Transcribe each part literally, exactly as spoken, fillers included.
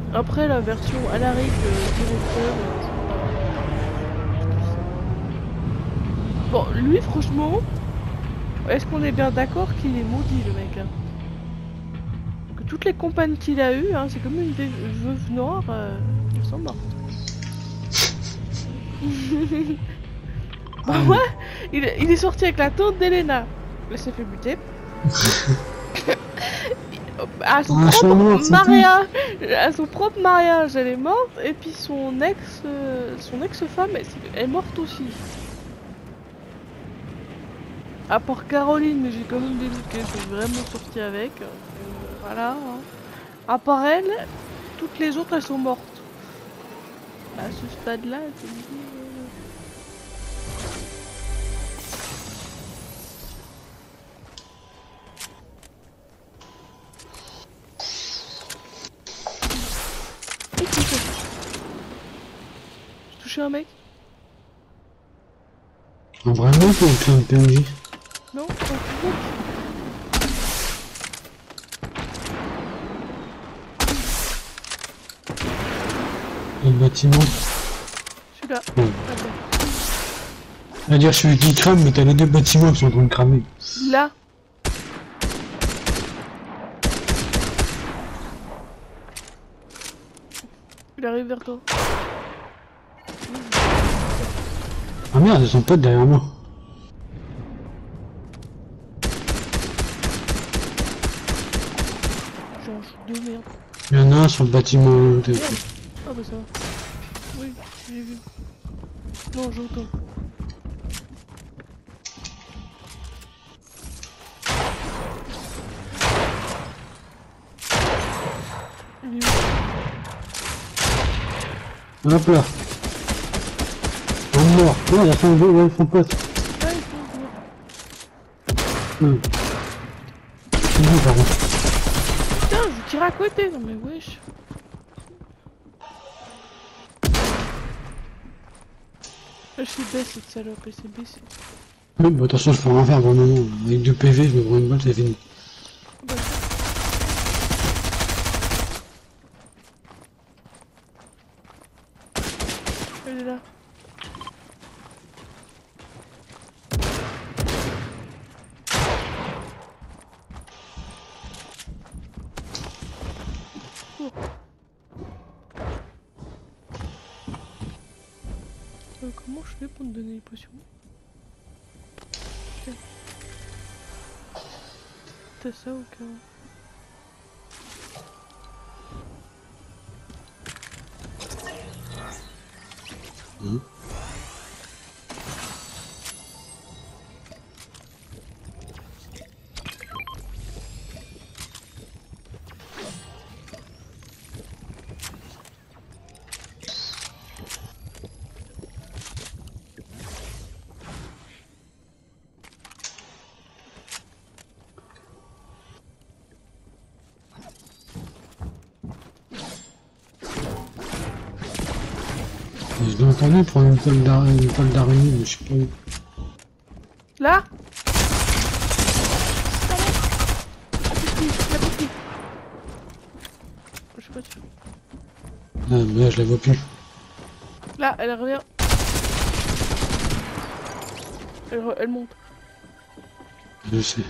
Après la version Alaric euh, directeur. Euh, bon, lui franchement, est-ce qu'on est bien d'accord qu'il est maudit le mec hein? Que toutes les compagnes qu'il a eues, hein, c'est comme une ve- veuve noire, euh, elles sont mortes. Bah Ah ouais, oui. il, il est sorti avec la tante d'Elena. Elle s'est fait buter. À son Un chat propre noir, c'est tout. mariage, à son propre mariage, elle est morte. Et puis son ex, euh, son ex-femme, elle, s'est- elle est morte aussi. À part Caroline, mais j'ai quand même des doutes qu'elle soit vraiment sortie avec. Euh, voilà. Hein. À part elle, toutes les autres, elles sont mortes. À ce stade-là, je me dis. euh, Et qui ça? J'ai touché un mec? Un vrai mec ou un P N J? Non? Un mec? Le bâtiment. Celui-là. Bon. Là-bas. On va dire celui qui crame, mais t'as les deux bâtiments qui sont en train de cramer. Là. Il arrive vers toi. Ah merde, ils sont pas derrière moi. J'en joue deux, merde. Il y en a un sur le bâtiment. de- Merde. Ah bah ça va. Oui, j'ai vu. Non, j'entends. Il est où? Hop là. Un mort. Non, il y a son, ouais, son pote. Ah, il faut venir. Hum. C'est bon, par contre. Putain, je vous tire à côté. Non mais wesh. Ah, je suis baisse cette salope, elle s'est baissée. Oui, bah attention, je peux rien faire pour le moment. Avec deux P V, je me prends une balle, c'est fini. Ah bah, elle est là. Oh. Euh, comment je fais pour me donner les potions? Tiens. T'as ça au cas où. Hum. Je l'ai entendu prendre une toile d'araignée, une toile d'araignée, mais je sais pas où. Là. La petite, la petite. Je sais pas dessus. Ah, mais là, je la vois plus. Là, elle revient. Elle, re- elle monte. Je sais.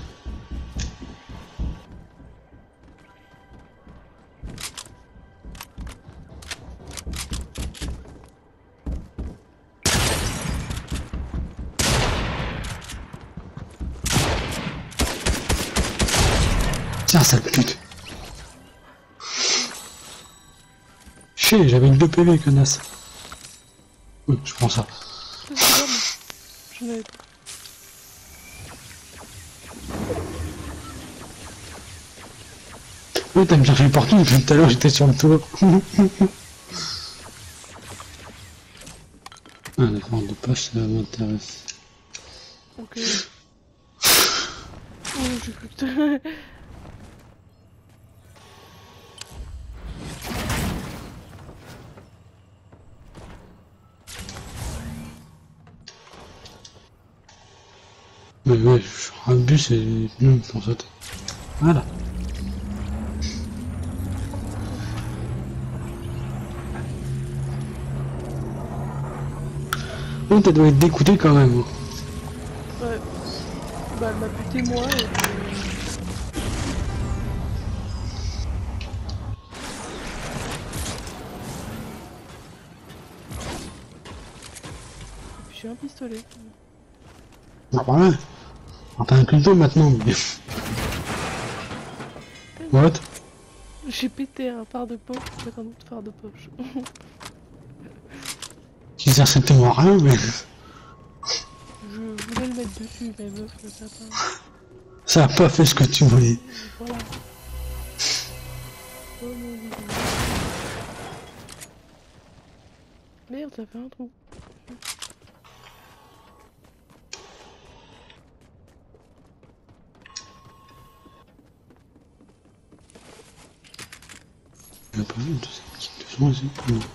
Tiens, sale pute. Chier, j'avais une deux P V, connasse. Oui, je prends ça. Ça, c'est bien, moi. J'en avais pas. Oui, t'as me cherché partout, depuis tout à l'heure, j'étais sur le toit. Ah, d'accord, de poche, ça m'intéresse. Ok. Oh, j'ai cru que t'as- Mais ouais, un bus et non, pour sauter. Voilà. Donc elle doit être dégoûtée quand même. Ouais. Bah, elle m'a buté moi et puis... et puis j'ai un pistolet. Ah voilà. On t'as un couteau maintenant, mais... What? J'ai pété un phare de poche avec un autre phare de poche. Qui sert strictement à rien, mais... Je voulais le mettre dessus, mais meuf, ça a pas... Ça a pas fait ce que tu voulais. Voilà. Oh mon dieu. Merde, ça fait un trou. Il a pas vu, tout ça. Deux secondes, c'est... Non.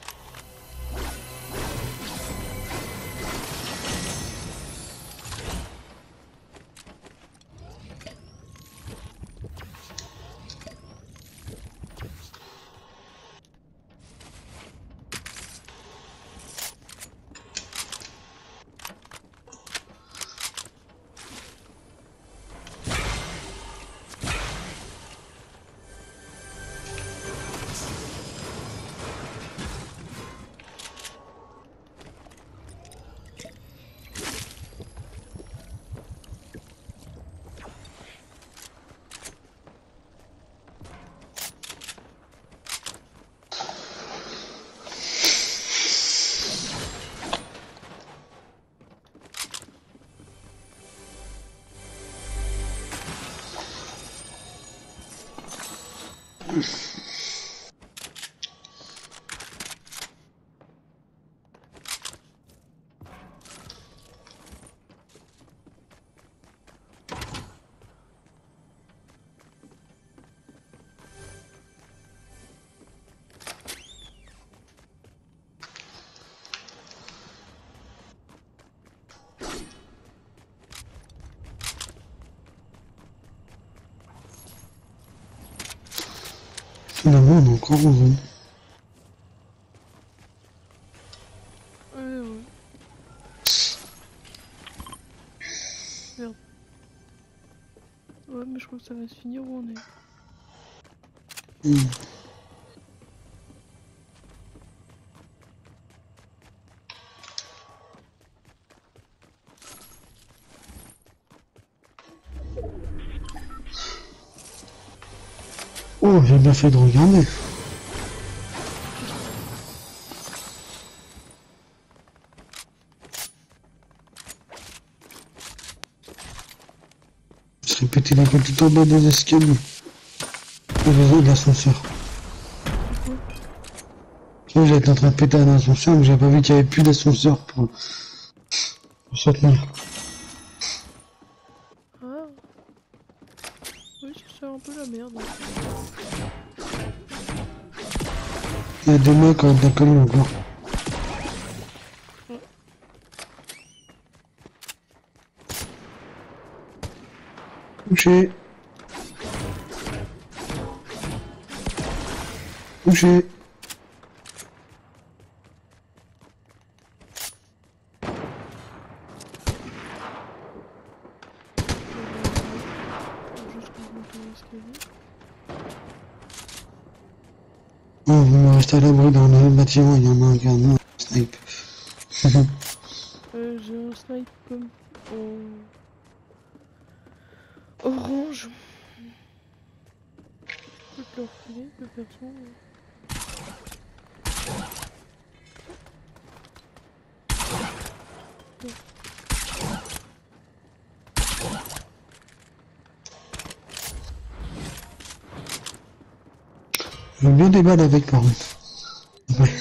Finalement, on est encore en zone. Ouais, ouais. Merde. Ouais, mais je crois que ça va se finir où on est. Mmh. Oh, j'ai bien fait de regarder. Je serais pété la gueule tout en bas des escaliers. Au réseau de l'ascenseur. Moi j'étais en train de péter un ascenseur, mais j'avais pas vu qu'il y avait plus d'ascenseur pour... pour se tenir. Ah. Oui, c'est un peu la merde. Il y a deux mecs en décollé encore. Ouais. Touché. Touché. Juste que je monte l'escalier. Oh, vous me restez à l'abri dans le bâtiment, il y en a un qui a un snipe. Euh, j'ai un snipe comme en orange. Je peux te le refiler, de façon. Je veux bien des balles avec par contre. Ouais.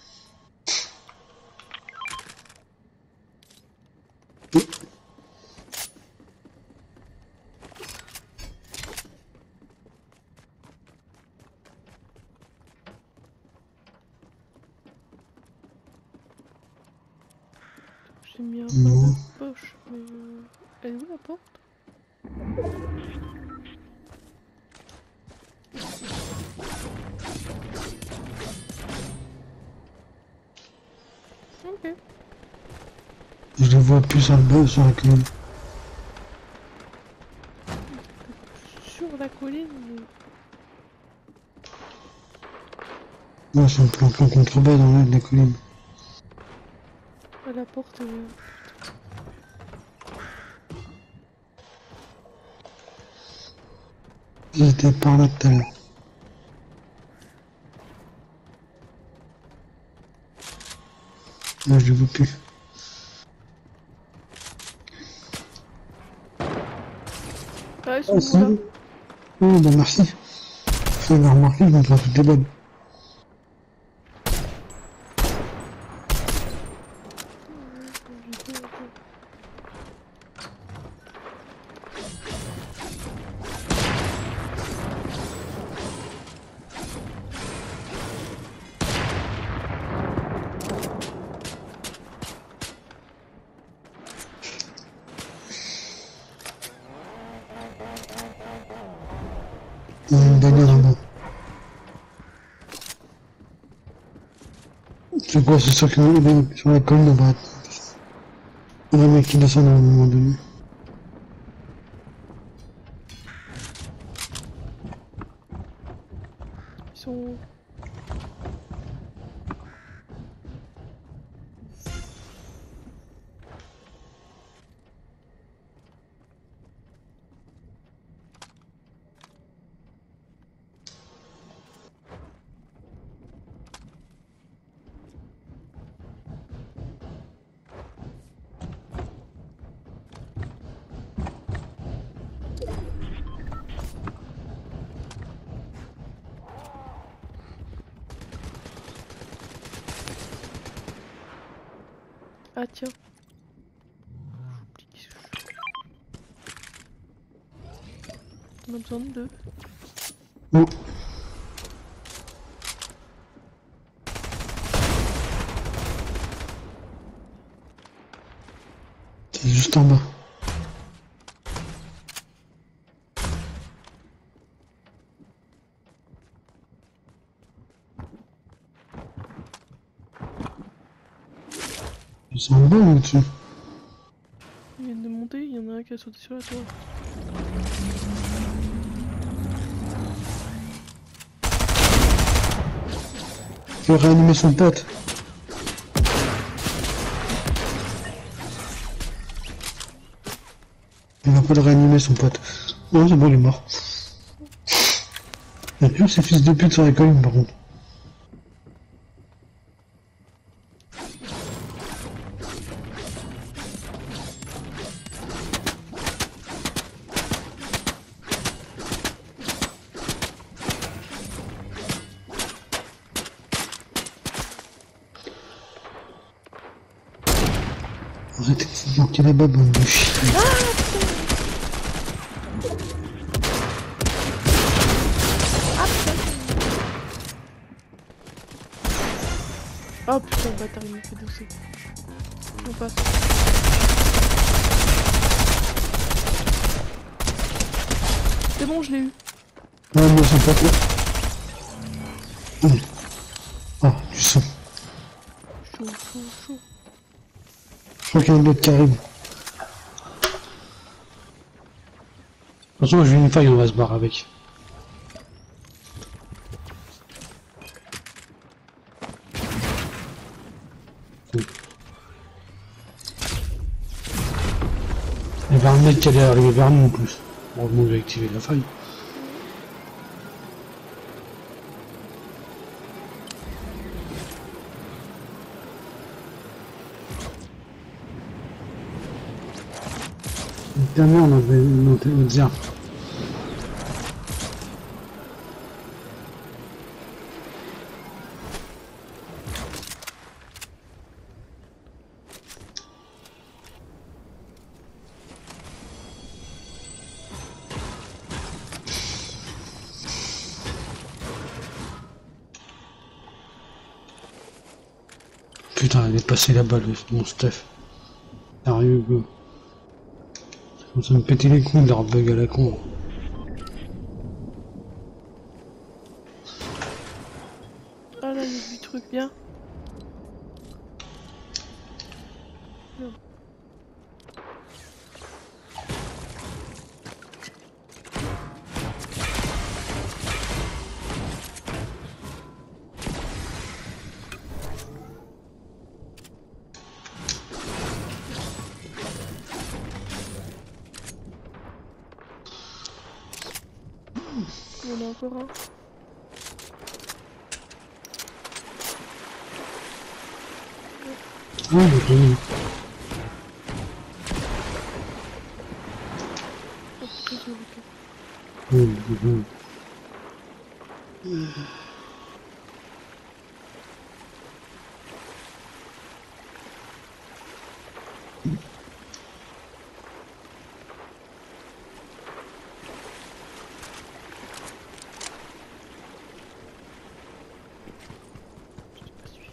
J'ai mis un Non. phare de poche, mais euh... elle est où la porte? Ok. vois plus sur le bas, sur la colline. Sur la colline, mais... Non, ils sont planqués en contrebas dans l'air de la colline. À la porte... Euh... Ils étaient par là tout à l'heure. Là, je les vois plus. Ah, ils Ah, sont où, là? Oh, bah merci. Ça m'a remarqué, je me prends toutes les balles. Il y a une bagnole en bas. C'est quoi, c'est sûr que sur la colline, on va... Il y a un mec qui descend à un moment donné. Ils sont où? Ah tiens. On a besoin de deux. Oh. C'est juste en bas. C'est en bas ou au-dessus? Ils viennent de monter, il y en a un qui a sauté sur la tour. Il faut réanimer son pote. Il va pas le réanimer son pote. Non, c'est bon, il est mort. Il y a plus ces fils de pute sur la colline par contre. Arrêtez de vous manquer là-bas, bande de chiens. Oh putain, le bâtard, il m'a fait dousser. On passe. C'est bon, je l'ai eu. Ouais, moi, son pote là. Hum. Ah, du sang. Chaud, chaud, chaud. Je crois qu'il y a un autre qui arrive. Attention, j'ai une faille, on va se barrer avec. Il y avait un mec qui allait arriver vers nous en plus. Heureusement, j'ai activé la faille. Dernière, on avait noté au dire. Putain, elle est passée là-bas, mon Steph. Sérieux, quoi. Ça commence à me péter les couilles, leur bug à la con. Ah là, il y a du truc bien. Non. Il y en a encore un. Ah, il est venu. Oh, putain, j'ai raté. Hum, hum, hum. J'ai pas suivi.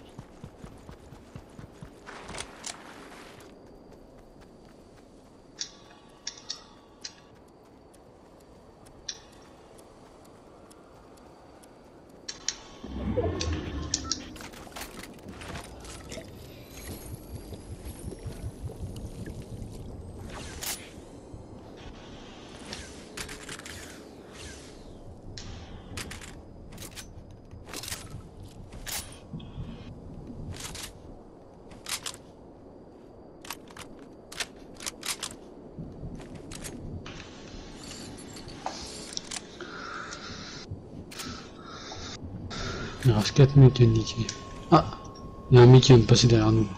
Il reste quatre mecs à niquer. Ah, il y a un mec qui vient de passer derrière nous.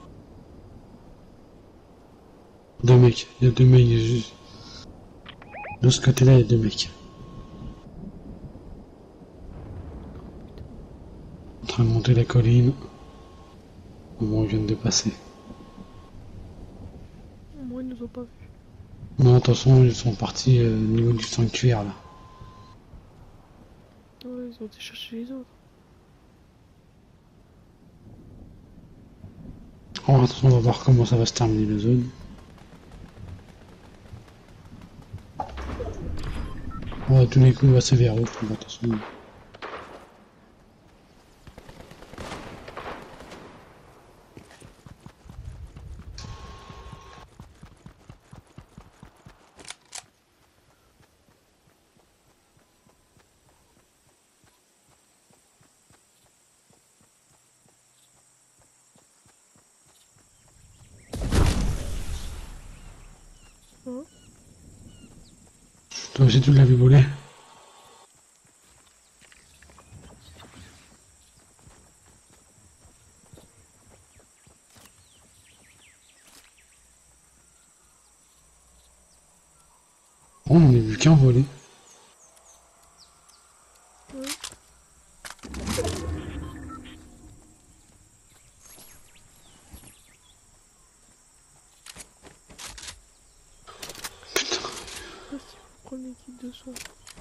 Deux mecs, il y a deux mecs juste. De ce côté-là, il y a deux mecs. En train de monter la colline. Au moment où ils viennent de passer. Au moins, ils nous ont pas vus. Non, attention, ils sont partis euh, au niveau du sanctuaire là. Ouais, ils ont été chercher les autres. Oh, attention, on va voir comment ça va se terminer la zone. Oh, à tous les coups, il va se vers eux. Bon, attention. Hein? Toi aussi, tu l'avais volé. Oh, on n'a vu qu'un volé. Ouais. Putain. Ah, c'est le premier kit de soin.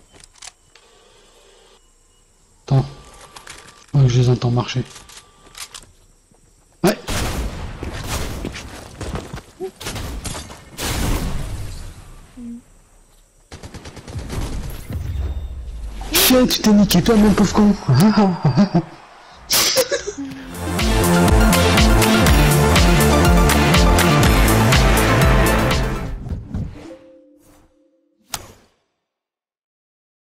Attends. Ouais, je les entends marcher. Ouais. Mmh. Chien, tu t'es niqué toi, mon pauvre con.